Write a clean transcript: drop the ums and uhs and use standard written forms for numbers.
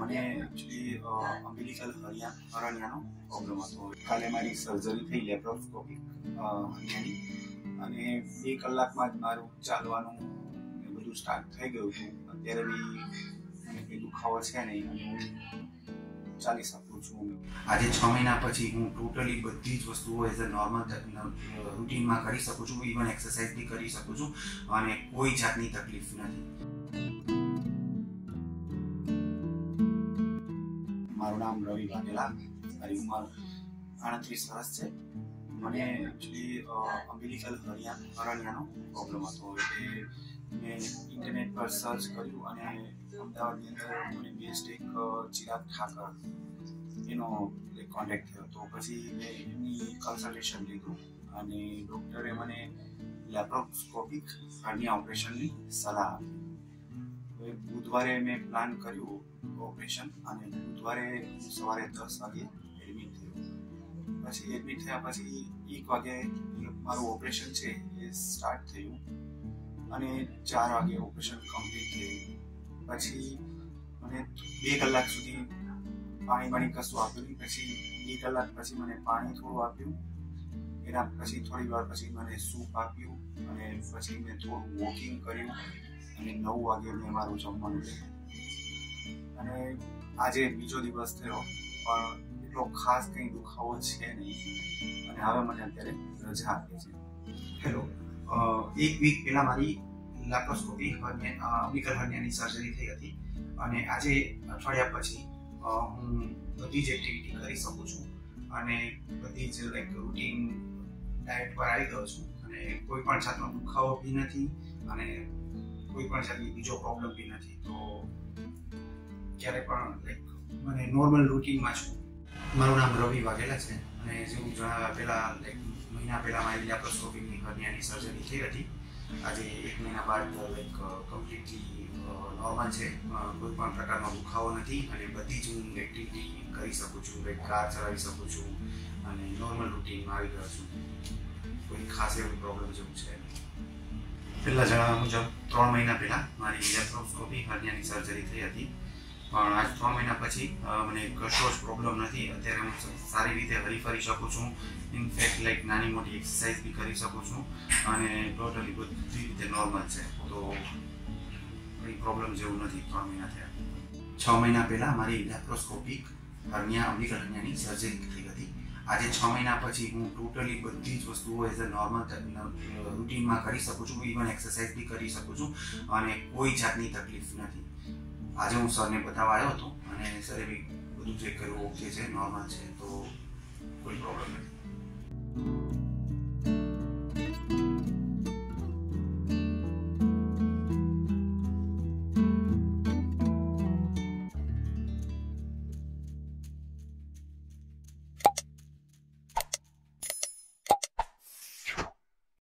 મને actually અમ્બિલિકલ હરણિયાનો problem હતો. કાલે મારી સર્જરી થઈ લેપ્રોસ્કોપિક હરણિયાની, અને 2 કલાકમાં જ મારું ચાલવાનું બધું સ્ટાર્ટ થઈ ગયું હતું. અત્યારે બી મને કંઈ દુખાવો છે નહીં અને હું ચાલી શકું છું. આજે 6 મહિના પછી હું ટોટલી બધી જ વસ્તુઓ એઝ અ નોર્મલ રૂટીનમાં કરી શકું છું. ઇવન એક્સરસાઇઝ બી કરી શકું છું અને કોઈ જાતની તકલીફ નથી. મારું નામ રવિ વાઘેલા, મારી ઉંમર 38 વર્ષ છે. મને એકચ્યુઅલી અમ્બિલિકલ હરણિયાનો પ્રોબ્લેમ હતો. એટલે મેં ઇન્ટરનેટ પર સર્ચ કર્યું અને અમદાવાદની અંદર મને બેસ્ટ એક ચિરાગ ઠાકર એનો કોન્ટેક્ટ થયો. તો પછી મેં એમની કન્સલ્ટેશન લીધું અને ડૉક્ટરે મને લેપ્રોસ્કોપિક હર્નિયા ઓપરેશનની સલાહ આપી. બુધવારે મેં પ્લાન કર્યું ઓપરેશન અને બુધવારે સવારે 10 વાગે એડમિટ થયો. પછી એડમિટ થયા પછી 1 વાગે મારું ઓપરેશન છે એ સ્ટાર્ટ થયું અને 4 વાગે ઓપરેશન કમ્પ્લીટ થયું. પછી મને 2 કલાક સુધી પાણી કશું આપ્યું નહીં. પછી 2 કલાક પછી મને પાણી થોડું આપ્યું. એના પછી થોડી વાર પછી મને સૂપ આપ્યું અને પછી મેં થોડું વોકિંગ કર્યું અને 9 વાગે મેં મારું જમવાનું લીધું. અને આજે બીજો દિવસ થયો પણ એટલો ખાસ કંઈ દુખાવો છે નહીં અને હવે મને અત્યારે રજા આપી છે. હેલો, 1 વીક પહેલા મારી લેપ્રોસ્કોપિક અમ્બિલિકલ હર્નિયાની સર્જરી થઈ હતી અને આજે અઠવાડિયા પછી હું બધી જ એક્ટિવિટી કરી શકું છું અને બધી જ રૂટીન ડાયટ પર આવી ગયો છું અને કોઈ પણ જાતનો દુખાવો બી નથી અને કોઈ પણ જાતની બીજો પ્રોબ્લેમ બી નથી. તો ક્યારે પણ મને નોર્મલ રૂટીનમાં છું. મારું નામ રવિ વાઘેલા છે અને જેવું જણાવ્યા પહેલાં મહિના પહેલાં મારી લેપ્રોસ્કોપિકની હર્નિયાની સર્જરી થઈ હતી. આજે 1 મહિના બાદ કમ્પ્લીટલી નોર્મલ છે. કોઈ પણ પ્રકારનો દુખાવો નથી અને બધી જ હું એક્ટિવિટી કરી શકું છું. કાર ચલાવી શકું છું અને નોર્મલ રૂટીનમાં આવી ગયો છું. કોઈ ખાસ એવી પ્રોબ્લેમ જેવું છે. પહેલાં જણાવ્યા મુજબ 3 મહિના પહેલાં મારી લેપ્રોસ્કોપિક હર્નિયાની સર્જરી થઈ હતી. પણ આજ 3 મહિના પછી મને કશો જ પ્રોબ્લેમ નથી. અત્યારે હું સારી રીતે હરીફરી શકું છું. ઇનફેક્ટ નાની મોટી એક્સરસાઇઝ બી કરી શકું છું અને ટોટલી બધી રીતે નોર્મલ છે. તો કંઈ પ્રોબ્લેમ જેવું નથી 3 મહિના થયા. 6 મહિના પહેલાં મારી લેપ્રોસ્કોપિક અમ્બિલિકલ હર્નિયાની સર્જરી થઈ હતી. આજે 6 મહિના પછી હું ટોટલી બધી જ વસ્તુઓ એઝ અ નોર્મલ રૂટીનમાં કરી શકું છું. ઇવન એક્સરસાઇઝ બી કરી શકું છું અને કોઈ જાતની તકલીફ નથી. આજે હું સરને બતાવવા આવ્યો હતો અને સરે બી બધું ચેક કર્યું, ઓકે છે, નોર્મલ છે, તો કોઈ પ્રોબ્લેમ નથી.